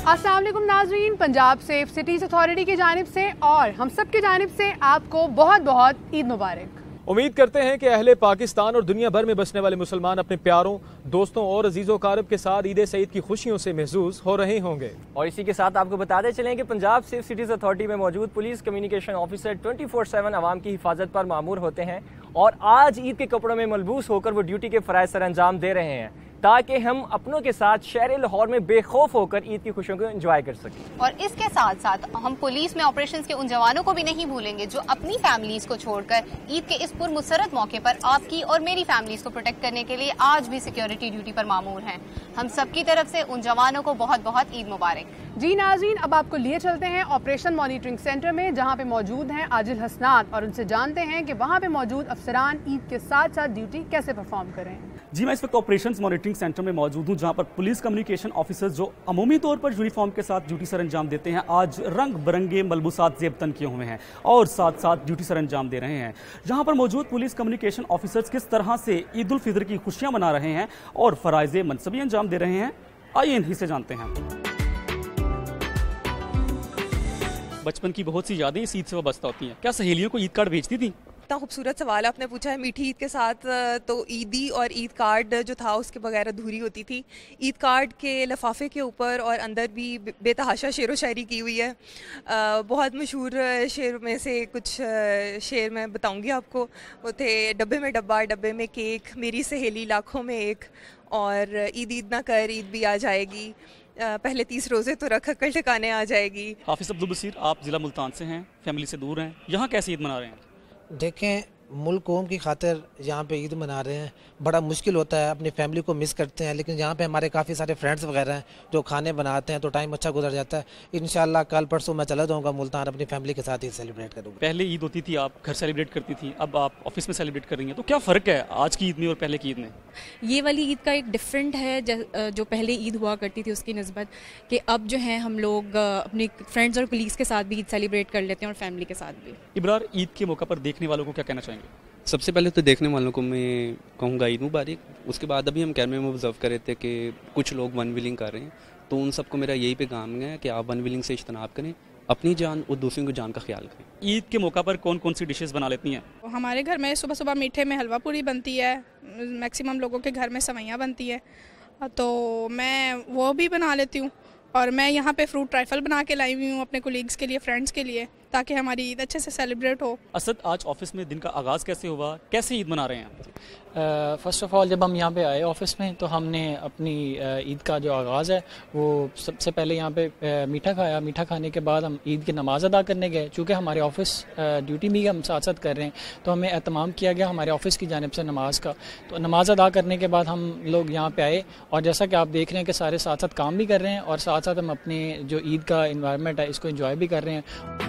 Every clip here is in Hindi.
अस्सलाम वालेकुम नाज़रीन, पंजाब सेफ सिटीज़ अथॉरिटी की जानिब से और हम सब की जानिब से आपको बहुत बहुत ईद मुबारक। उम्मीद करते हैं कि अहले पाकिस्तान और दुनिया भर में बसने वाले मुसलमान अपने प्यारों, दोस्तों और अजीज़ो कारब के साथ ईद सईद की खुशियों से महसूस हो रहे होंगे। और इसी के साथ आपको बताते चलें कि पंजाब सेफ सिटीज़ अथॉरिटी में मौजूद पुलिस कम्युनिकेशन ऑफिसर 24/7 आवाम की हिफाजत पर मामूर होते हैं और आज ईद के कपड़ों में मलबूस होकर वो ड्यूटी के फ़राइज़ सर अंजाम दे रहे हैं ताकि हम अपनों के साथ शहर लाहौर में बेखौफ होकर ईद की खुशियों को एंजॉय कर सकें। और इसके साथ साथ हम पुलिस में ऑपरेशंस के उन जवानों को भी नहीं भूलेंगे जो अपनी फैमिलीज को छोड़कर ईद के इस पुरमुसरत मौके पर आपकी और मेरी फैमिलीज को प्रोटेक्ट करने के लिए आज भी सिक्योरिटी ड्यूटी पर मामूर हैं। हम सबकी तरफ से उन जवानों को बहुत बहुत ईद मुबारक। जी नाज़रीन, अब आपको लिए चलते हैं ऑपरेशन मॉनिटरिंग सेंटर में, जहां पे मौजूद हैं आजिल हसनात और उनसे जानते हैं कि वहां पे मौजूद अफसरान ईद के साथ साथ ड्यूटी कैसे परफॉर्म करें। जी, मैं इस वक्त ऑपरेशन मॉनिटरिंग सेंटर में मौजूद हूँ, जहाँ पर पुलिस कम्युनिकेशन ऑफिसर्स जो अमूमी तौर पर यूनिफॉर्म के साथ ड्यूटी सर अंजाम देते हैं, आज रंग बिरंगे मलबूसात जेबतन किए हुए हैं और साथ साथ ड्यूटी सर अंजाम दे रहे हैं। जहाँ पर मौजूद पुलिस कम्युनिकेशन ऑफिसर्स किस तरह से ईद उल फितर की खुशियाँ मना रहे हैं और फ़राइज़े मनसबी अंजाम दे रहे हैं, आइए इन्हीं से जानते हैं। बचपन की बहुत सी यादें इस ईद से वाबस्ता होती हैं। क्या सहेलियों को ईद कार्ड भेजती थी? इतना खूबसूरत सवाल आपने पूछा है। मीठी ईद के साथ तो ईदी और ईद कार्ड जो था उसके बगैर अधूरी होती थी। ईद कार्ड के लिफाफे के ऊपर और अंदर भी बेतहाशा शेर व शायरी की हुई है। बहुत मशहूर शेर में से कुछ शेर मैं बताऊंगी आपको। वो थे, डब्बे में डब्बा, डब्बे में केक, मेरी सहेली लाखों में एक, और ईद ईद ना कर, ईद भी आ जाएगी, पहले 30 रोज़े तो रख, कल ठिकाने आ जाएगी। हाफिज़ अब्दुल बसीर, आप ज़िला मुल्तान से हैं, फैमिली से दूर हैं, यहाँ कैसे ईद मना रहे हैं? देखें, मुल्क कौम की खातिर यहाँ पे ईद मना रहे हैं। बड़ा मुश्किल होता है, अपनी फैमिली को मिस करते हैं, लेकिन यहाँ पे हमारे काफ़ी सारे फ्रेंड्स वगैरह हैं जो खाने बनाते हैं, तो टाइम अच्छा गुजर जाता है। इंशाल्लाह कल परसों मैं चला जाऊँगा मुल्तान, अपनी फैमिली के साथ ईद सेलिब्रेट करूँगा। पहले ईद होती थी, आप घर सेलिब्रेट करती थी, अब आप ऑफिस में सेलिब्रेट कर रही हैं, तो क्या फ़र्क है आज की ईद में और पहले की ईद में? ये वाली ईद का एक डिफरेंट है जो पहले ईद हुआ करती थी उसकी निस्बत, कि अब जो है हम लोग अपने फ्रेंड्स और कलीग्स के साथ भी ईद सेलिब्रेट कर लेते हैं और फैमिली के साथ भी। इब्रार, ईद के मौका पर देखने वालों को क्या कहना चाहेंगे? सबसे पहले तो देखने वालों को मैं कहूँगा ईद मुबारक। उसके बाद अभी हम कैमरे में ऑब्जर्व कर रहे थे कि कुछ लोग वन विलिंग कर रहे हैं, तो उन सबको मेरा यही पैगाम है कि आप वन विलिंग से इज्तनाब करें, अपनी जान और दूसरों की जान का ख्याल करें। ईद के मौका पर कौन कौन सी डिशेस बना लेती हैं? हमारे घर में सुबह सुबह मीठे में हलवा पूरी बनती है, मैक्सिमम लोगों के घर में सवैयाँ बनती है, तो मैं वो भी बना लेती हूँ। और मैं यहाँ पे फ्रूट ट्राइफल बना के लाई हुई हूँ अपने कोलीग्स के लिए, फ्रेंड्स के लिए, ताकि हमारी ईद अच्छे से सेलिब्रेट हो। असद, आज ऑफिस में दिन का आगाज़ कैसे हुआ, कैसे ईद मना रहे हैं? फ़र्स्ट ऑफ़ ऑल जब हम यहाँ पे आए ऑफिस में, तो हमने अपनी ईद का जो आगाज़ है वो सबसे पहले यहाँ पे मीठा खाया। मीठा खाने के बाद हम ईद की नमाज़ अदा करने गए। चूँकि हमारे ऑफिस ड्यूटी भी हम साथ साथ कर रहे हैं, तो हमें एहतमाम किया गया हमारे ऑफिस की जानिब से नमाज का। तो नमाज़ अदा करने के बाद हम लोग यहाँ पे आए, और जैसा कि आप देख रहे हैं कि सारे साथ साथ काम भी कर रहे हैं और साथ साथ हम अपने जो ईद का इन्वायरमेंट है इसको एंजॉय भी कर रहे हैं।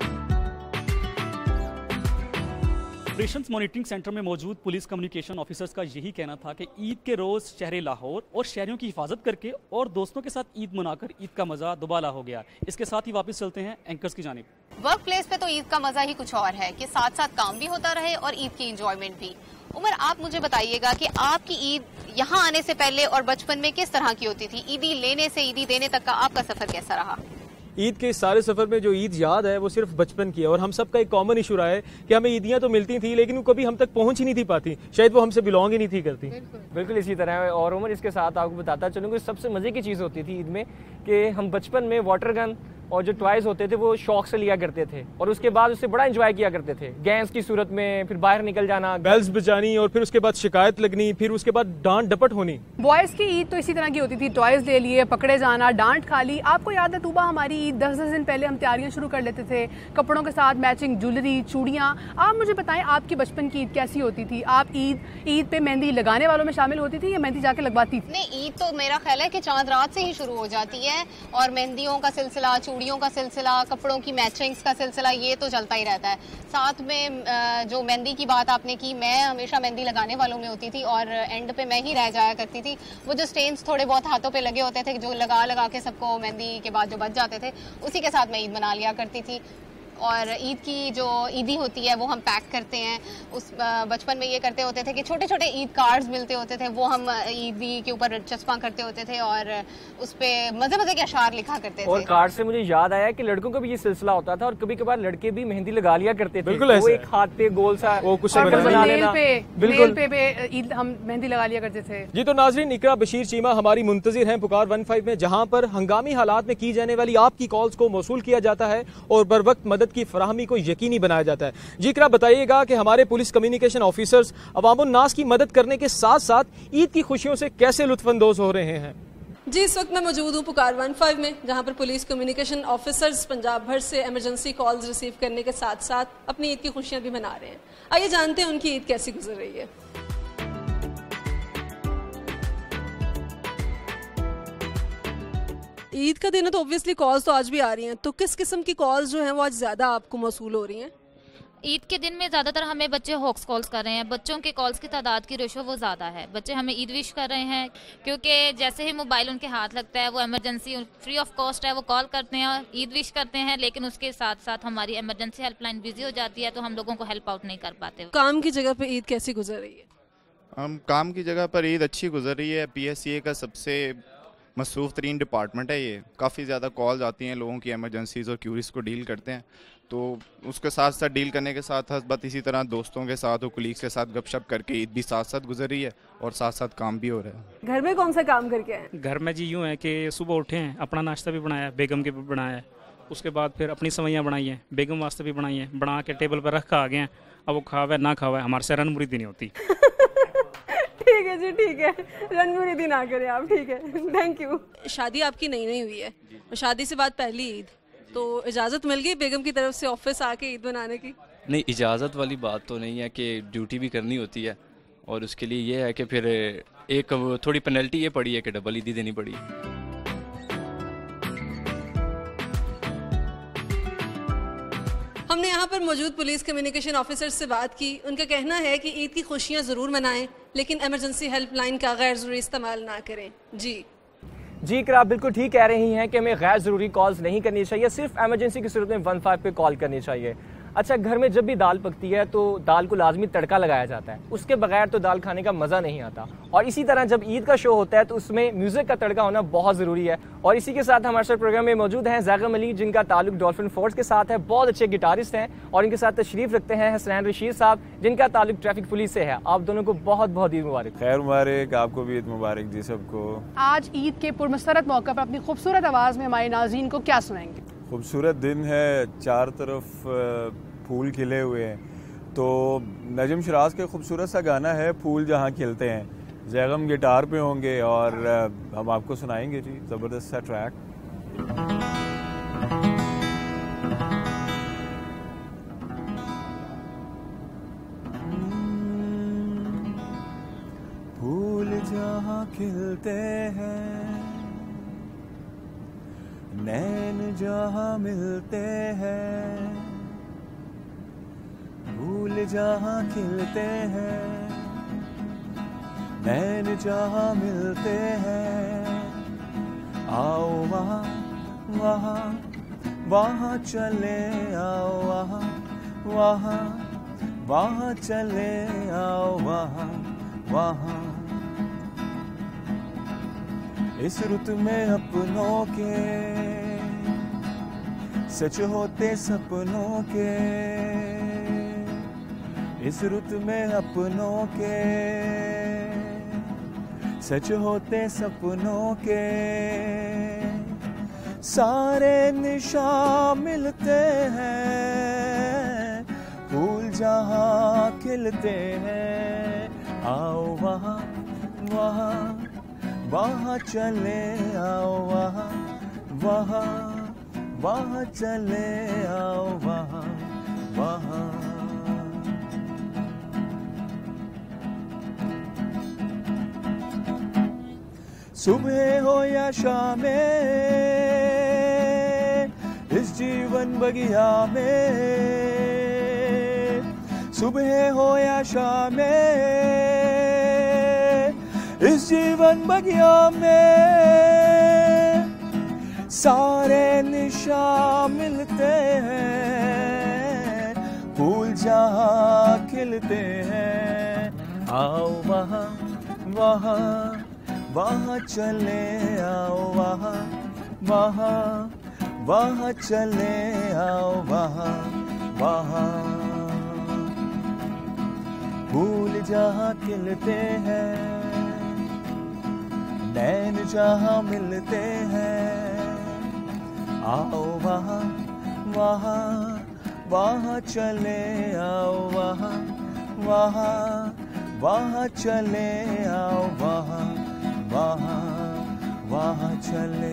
ऑपरेशंस मॉनिटरिंग सेंटर में मौजूद पुलिस कम्युनिकेशन ऑफिसर्स का यही कहना था कि ईद के रोज़ शहर लाहौर और शहरियों की हिफाजत करके और दोस्तों के साथ ईद मनाकर ईद का मज़ा दुबाला हो गया। इसके साथ ही वापस चलते हैं एंकर्स की जानिब। वर्क प्लेस पे तो ईद का मजा ही कुछ और है कि साथ साथ काम भी होता रहे और ईद की एंजॉयमेंट भी। उमर, आप मुझे बताइएगा कि आपकी ईद यहाँ आने से पहले और बचपन में किस तरह की होती थी? ईदी लेने से ईदी देने तक का आपका सफर कैसा रहा? ईद के इस सारे सफ़र में जो ईद याद है वो सिर्फ बचपन की है, और हम सब का एक कॉमन इशू रहा है कि हमें ईदियाँ तो मिलती थी लेकिन वो कभी हम तक पहुँच ही नहीं थी पाती, शायद वो हमसे बिलोंग ही नहीं थी करती। बिल्कुल इसी तरह है। और उमर, इसके साथ आपको बताता चलूँगा, सबसे मज़े की चीज़ होती थी ईद में कि हम बचपन में वाटर गन और जो टॉयज़ होते थे वो शौक से लिया करते थे और उसके बाद उससे बड़ा एंजॉय किया करते थे। गैस की सूरत में फिर बाहर निकल जाना, बेल्स बजानी, और फिर उसके बाद शिकायत लगनी, फिर उसके बाद डांट डपट होनी। बॉयज़ की ईद तो इसी तरह की होती थी, टॉयज़ ले लिए, पकड़े जाना, डांट खा ली। आपको याद है तूबा, हमारी ईद 10 दिन पहले हम तैयारियां शुरू कर लेते थे, कपड़ों के साथ मैचिंग ज्वेलरी, चूड़ियाँ। आप मुझे बताएं आपकी बचपन की ईद कैसी होती थी? आप ईद पे मेहंदी लगाने वालों में शामिल होती थी या मेहंदी जाके लगवाती थी? नहीं, ईद तो मेरा ख्याल है कि चांद रात से ही शुरू हो जाती है और मेहंदियों का सिलसिला, चूड़ियों का सिलसिला, कपड़ों की मैचिंग्स का सिलसिला, ये तो चलता ही रहता है। साथ में जो मेहंदी की बात आपने की, मैं हमेशा मेहंदी लगाने वालों में होती थी और एंड पे मैं ही रह जाया करती थी। वो जो स्टेन्स थोड़े बहुत हाथों पे लगे होते थे, जो लगा लगा के सबको मेहंदी के बाद जो बच जाते थे, उसी के साथ मैं ईद मना लिया करती थी। और ईद की जो ईदी होती है वो हम पैक करते हैं। उस बचपन में ये करते होते थे कि छोटे छोटे ईद कार्ड्स मिलते होते थे, वो हम ईदी के ऊपर चस्पा करते होते थे और उस पे मजे मजे के अशार लिखा करते थे। और कार्ड से मुझे याद आया कि लड़कों का भी ये सिलसिला होता था और कभी कभार लड़के भी मेहंदी लगा लिया करते थे। बिल्कुल वो एक हाथ पे गोल सा वो कुछ बना लेना। बिल्कुल पे ईद हम मेहंदी लगा लिया करते थे। जी तो नाजरीन, इकरा बशीर चीमा हमारी मुंतजिर हैं पुकार 15 में, जहां पर हंगामी हालात में की जाने वाली आपकी कॉल्स को मौसूल किया जाता है और बर वक्त मदद की फराहमी को यकीनी बनाया जाता है। जी इकरा, बताइएगा कि हमारे पुलिस कम्युनिकेशन ऑफिसर्स अवामुन नास की मदद करने के साथ साथ ईद की खुशियों से कैसे लुत्फानंदोज हो रहे हैं। जी, इस वक्त मैं मौजूद हूँ पुकार 15 में, जहाँ पर पुलिस कम्युनिकेशन ऑफिसर्स पंजाब भर से इमरजेंसी कॉल्स रिसीव करने के साथ साथ अपनी ईद की खुशियाँ भी मना रहे हैं। आइए जानते हैं उनकी ईद कैसी गुजर रही है। ईद का दिन है तो ऑब्वियसली कॉल्स तो आज भी आ रही हैं, तो किस किस्म की कॉल्स जो हैं वो आज ज़्यादा आपको मौसूल हो रही हैं? ईद के दिन में ज़्यादातर हमें बच्चे हॉक्स कॉल्स कर रहे हैं। बच्चों के कॉल्स की तादाद की रेशो वो ज़्यादा है। बच्चे हमें ईद विश कर रहे हैं क्योंकि जैसे ही मोबाइल उनके हाथ लगता है वो इमरजेंसी फ्री ऑफ कॉस्ट है, वो कॉल करते हैं और ईद विश करते हैं, लेकिन उसके साथ साथ हमारी इमरजेंसी हेल्पलाइन बिजी हो जाती है तो हम लोगों को हेल्प आउट नहीं कर पाते। काम की जगह पर ईद कैसी गुजर रही है? हम काम की जगह पर ईद अच्छी गुजर रही है। PSCA का सबसे मसरूफ़ तरीन डिपार्टमेंट है ये। काफ़ी ज़्यादा कॉल्स आती हैं, लोगों की एमरजेंसीज़ और क्यूरीज को डील करते हैं, तो उसके साथ साथ डील करने के साथ साथ इसी तरह दोस्तों के साथ और कुलीग्स के साथ गपशप करके ईद भी साथ साथ गुजर रही है और साथ साथ काम भी हो रहा है। घर में कौन सा काम करके आए? घर में जी यूँ है कि सुबह उठे हैं, अपना नाश्ता भी बनाया, बेगम के भी बनाया है, उसके बाद फिर अपनी सवैयाँ बनाई हैं, बेगम वास्ते भी बनाई हैं, बना के टेबल पर रख कर आ गए हैं। अब वो खावा ना खावा हमारे से रन मुरीदी नहीं होती। ठीक है जी, ठीक है, रनमुरीदी ना करें आप, ठीक है, थैंक यू। शादी आपकी नई हुई है और शादी से बाद पहली ईद, तो इजाज़त मिल गई बेगम की तरफ से ऑफिस आके ईद मनाने की? नहीं, इजाज़त वाली बात तो नहीं है कि ड्यूटी भी करनी होती है और उसके लिए ये है कि फिर एक थोड़ी पेनल्टी ये पड़ी है कि डबल ईदी देनी पड़ी। हमने यहाँ पर मौजूद पुलिस कम्युनिकेशन ऑफिसर से बात की। उनका कहना है कि ईद की खुशियाँ ज़रूर मनाएं, लेकिन इमरजेंसी हेल्पलाइन का गैर ज़रूरी इस्तेमाल ना करें। जी इकरा, आप बिल्कुल ठीक कह रही हैं कि हमें गैर ज़रूरी कॉल्स नहीं करनी चाहिए, सिर्फ एमरजेंसी की सूरत में 15 पे कॉल करनी चाहिए। अच्छा, घर में जब भी दाल पकती है तो दाल को लाजमी तड़का लगाया जाता है, उसके बगैर तो दाल खाने का मज़ा नहीं आता। और इसी तरह जब ईद का शो होता है तो उसमें म्यूज़िक का तड़का होना बहुत ज़रूरी है। और इसी के साथ हमारे साथ प्रोग्राम में मौजूद हैं ज़ैगम अली, जिनका ताल्लुक डॉल्फिन फोर्स के साथ है, बहुत अच्छे गिटारिस्ट हैं, और इनके साथ तशरीफ़ रखते हैं हसनैन रशीद साहब, जिनका ताल्लुक ट्रैफिक पुलिस से है। आप दोनों को बहुत बहुत ईद मुबारक। खैर मुबारक, आपको भी ईद मुबारक जी सबको। आज ईद के पुरमसरत मौके पर अपनी खूबसूरत आवाज़ में हमारे नाज़रीन को क्या सुनाएंगे? खूबसूरत दिन है, चार तरफ फूल खिले हुए हैं, तो नजम शराज के खूबसूरत सा गाना है फूल जहाँ खिलते हैं। ज़ैगम गिटार पे होंगे और हम आपको सुनाएंगे जी ज़बरदस्त सा ट्रैक। फूल जहाँ खिलते हैं, नैन जहाँ मिलते हैं, फूल जहाँ खिलते हैं, नैन जहाँ मिलते हैं, आओ वहाँ वहाँ वहाँ चले, आओ वहाँ वहाँ वहाँ चले, आओ वहाँ वहाँ। इस रुत में अपनों के सच होते सपनों के, इस रुत में अपनों के सच होते सपनों के, सारे निशान मिलते हैं, फूल जहाँ खिलते हैं, आओ वहाँ वहाँ वहाँ चले, आओ वहाँ वहाँ वहाँ चले, आओ वहाँ वहाँ। सुबह हो या शाम इस जीवन बगिया में, सुबह हो या शाम इस जीवन बगिया में, सारे निशान मिलते हैं, जहाँ खिलते हैं, आओ वहाँ वहाँ वहाँ चले, आओ वहाँ वहाँ वहाँ चले, आओ वहाँ वहाँ। फूल जहाँ खिलते हैं, नैन जहाँ मिलते हैं, आओ वहाँ वहाँ वहाँ चले, आओ वहाँ वहाँ वहाँ चले, आओ वहाँ वहाँ वहाँ चले।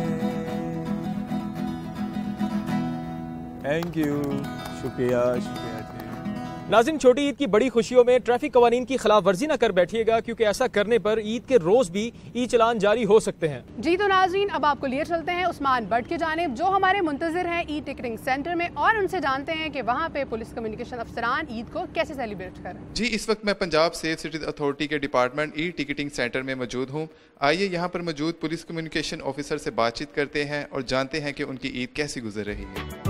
थैंक यू, शुक्रिया शुक्रिया। नाज़रीन, छोटी ईद की बड़ी खुशियों में ट्रैफिक कवानीन की खिलाफ वर्जी न कर बैठिएगा, क्योंकि ऐसा करने पर ईद के रोज़ भी ई चलान जारी हो सकते हैं। जी तो नाज़रीन, अब आपको लिए चलते हैं उस्मान बट की जानिब, जो हमारे मुंतज़िर हैं ई टिकटिंग सेंटर में, और उनसे जानते हैं कि वहाँ पे पुलिस कम्युनिकेशन अफसरान ईद को कैसे सेलिब्रेट करें। जी, इस वक्त मैं पंजाब सेफ सिटीज़ अथॉरिटी के डिपार्टमेंट ई टिकटिंग सेंटर में मौजूद हूँ। आइए यहाँ पर मौजूद पुलिस कम्युनिकेशन ऑफिसर से बातचीत करते हैं और जानते हैं कि उनकी ईद कैसी गुजर रही है।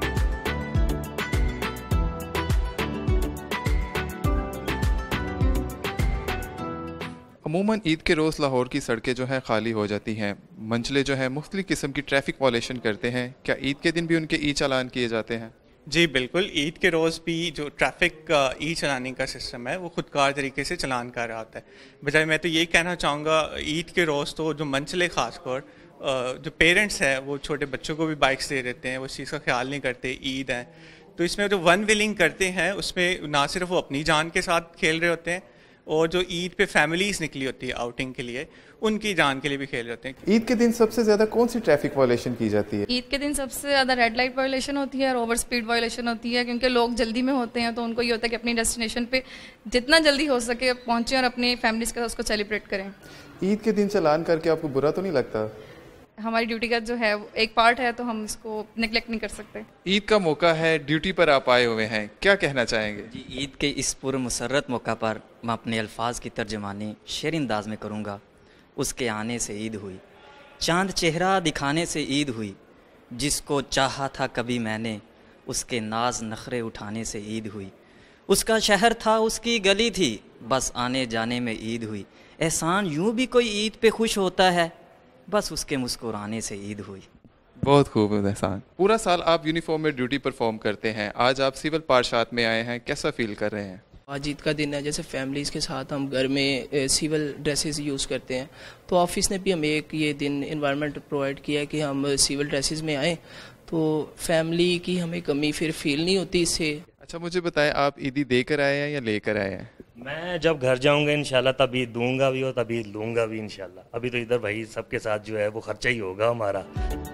अमूमन ईद के रोज़ लाहौर की सड़कें जो हैं खाली हो जाती हैं, मंचले जो हैं मुख्तलिफ़ किस्म की ट्रैफिक वायलेशन करते हैं। क्या ईद के दिन भी उनके ई चालान किए जाते हैं? जी बिल्कुल, ईद के रोज़ भी जो ट्रैफिक ई चलाने का सिस्टम है वो खुदकार तरीके से चलान कर रहा होता है। बजाय मैं तो यही कहना चाहूँगा, ईद के रोज़ तो जो मंचले ख़ासकर जो पेरेंट्स हैं वो छोटे बच्चों को भी बाइक्स दे देते हैं, वो इस चीज़ का ख्याल नहीं करते, ईद है तो इसमें जो वन व्हीलिंग करते हैं उसमें ना सिर्फ वो अपनी जान के साथ खेल रहे होते हैं, और जो ईद पे फैमिलीज निकली होती है आउटिंग के लिए, उनकी जान के लिए भी खेल रहे होते हैं। ईद के दिन सबसे ज़्यादा कौन सी ट्रैफिक वायलेशन की जाती है? ईद के दिन सबसे ज़्यादा रेड लाइट वायलेशन होती है और ओवर स्पीड वायलेशन होती है, क्योंकि लोग जल्दी में होते हैं तो उनको ये होता है कि अपनी डेस्टिनेशन पे जितना जल्दी हो सके पहुँचें और अपनी फैमिलीज के साथ उसको सेलिब्रेट करें। ईद के दिन चालान करके आपको बुरा तो नहीं लगता? हमारी ड्यूटी का जो है एक पार्ट है तो हम इसको निगलेक्ट नहीं कर सकते। ईद का मौका है, ड्यूटी पर आप आए हुए हैं, क्या कहना चाहेंगे? जी, ईद के इस पुरमसरत मौका पर मैं अपने अल्फाज की तर्जमानी शेर अंदाज में करूँगा। उसके आने से ईद हुई, चांद चेहरा दिखाने से ईद हुई, जिसको चाहा था कभी मैंने उसके नाज नखरे उठाने से ईद हुई। उसका शहर था, उसकी गली थी, बस आने जाने में ईद हुई। एहसान यूँ भी कोई ईद पे खुश होता है, बस उसके मुस्कुराने से ईद हुई। बहुत खूब एहसान। पूरा साल आप यूनिफॉर्म में ड्यूटी परफॉर्म करते हैं, आज आप सिविल पार्शात में आए हैं, कैसा फील कर रहे हैं? आज ईद का दिन है, जैसे फैमिलीज़ के साथ हम घर में सिविल ड्रेसेस यूज़ करते हैं, तो ऑफिस ने भी हमें एक ये दिन इन्वायरमेंट प्रोवाइड किया है कि हम सिविल ड्रेसेस में आएँ, तो फैमिली की हमें कमी फिर फील नहीं होती इससे। अच्छा, मुझे बताएं, आप ईदी देकर आए हैं या लेकर आए हैं? मैं जब घर जाऊंगा इंशाल्लाह तभी दूंगा भी और तभी लूंगा भी इंशाल्लाह। अभी तो इधर भाई सबके साथ जो है वो खर्चा ही होगा हमारा।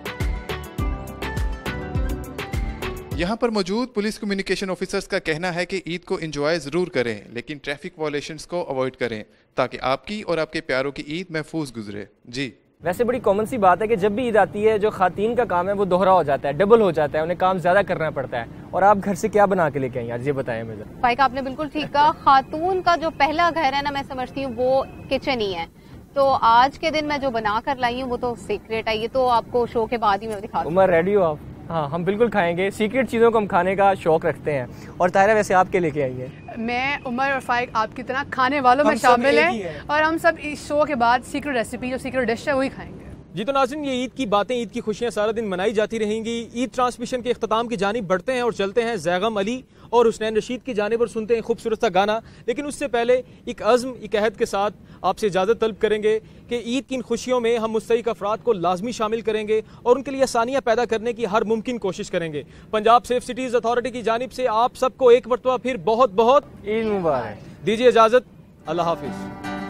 यहाँ पर मौजूद पुलिस कम्युनिकेशन ऑफिसर्स का कहना है कि ईद को एंजॉय ज़रूर करें, लेकिन ट्रैफिक वायलेशंस को अवॉइड करें ताकि आपकी और आपके प्यारों की ईद महफूज गुजरे। जी, वैसे बड़ी कॉमन सी बात है कि जब भी ईद आती है जो खातीन का काम है वो दोहरा हो जाता है, डबल हो जाता है, उन्हें काम ज़्यादा करना पड़ता है। और आप घर से क्या बना के लेके आई आज, ये बताएं मुझे। फाइक, आपने बिल्कुल ठीक कहा, खातून का जो पहला घर है ना, मैं समझती हूँ वो किचन ही है। तो आज के दिन मैं जो बना कर लाई हूँ वो तो सीक्रेट है, ये तो आपको शो के बाद ही मैं दिखा दूँ। उमर, रेडी हो आप? हाँ, हम बिल्कुल खाएंगे, सीक्रेट चीज़ों को हम खाने का शौक रखते हैं। और ताहिरा, वैसे आप क्या लेके आई है? मैं, उमर और फाइक आपकी तरह खाने वालों में शामिल हैं, और हम सब इस शो के बाद सीक्रेट रेसिपी, जो सीक्रेट डिश है, वही खाएंगे। जी तो नाज़रीन, ये ईद की बातें, ईद की खुशियां सारा दिन मनाई जाती रहेंगी। ईद ट्रांसमिशन के इख्तिताम की जानिब बढ़ते हैं और चलते हैं ज़ैगम अली और हुसनैन रशीद की जानिब और सुनते हैं खूबसूरत सा गाना। लेकिन उससे पहले एक अज़्म, एक अहद के साथ आपसे इजाज़त तलब करेंगे कि ईद की इन खुशियों में हम मुस्तहिक अफराद को लाजमी शामिल करेंगे और उनके लिए आसानियाँ पैदा करने की हर मुमकिन कोशिश करेंगे। पंजाब सेफ सिटीज़ अथॉरिटी की जानिब से आप सबको एक मरतबा फिर बहुत बहुत ईद मुबारक। दीजिए इजाज़त, अल्लाह हाफिज़।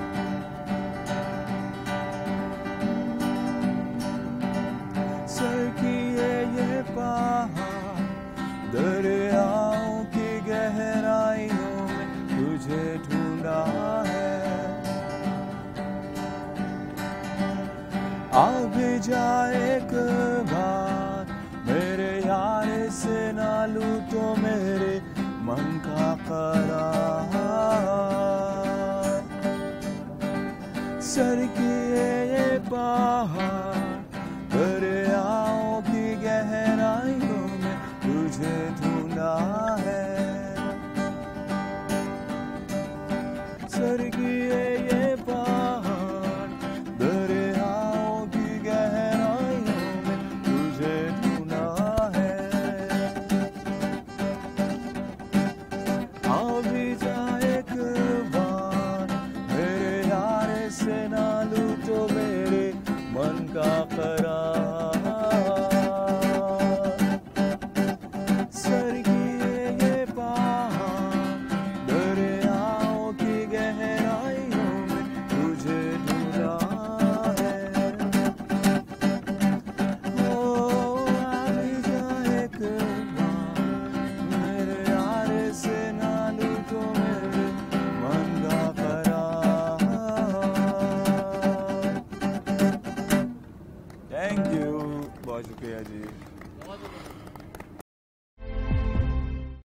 दरियाओं की गहराइयों में तुझे ढूंढा है, आ भी जाए एक बार मेरे यार से ना लूं तो मेरे मन का करार। सर की ये पहाड़ दरियाओं की गहराइयों में तुझे ढूंढा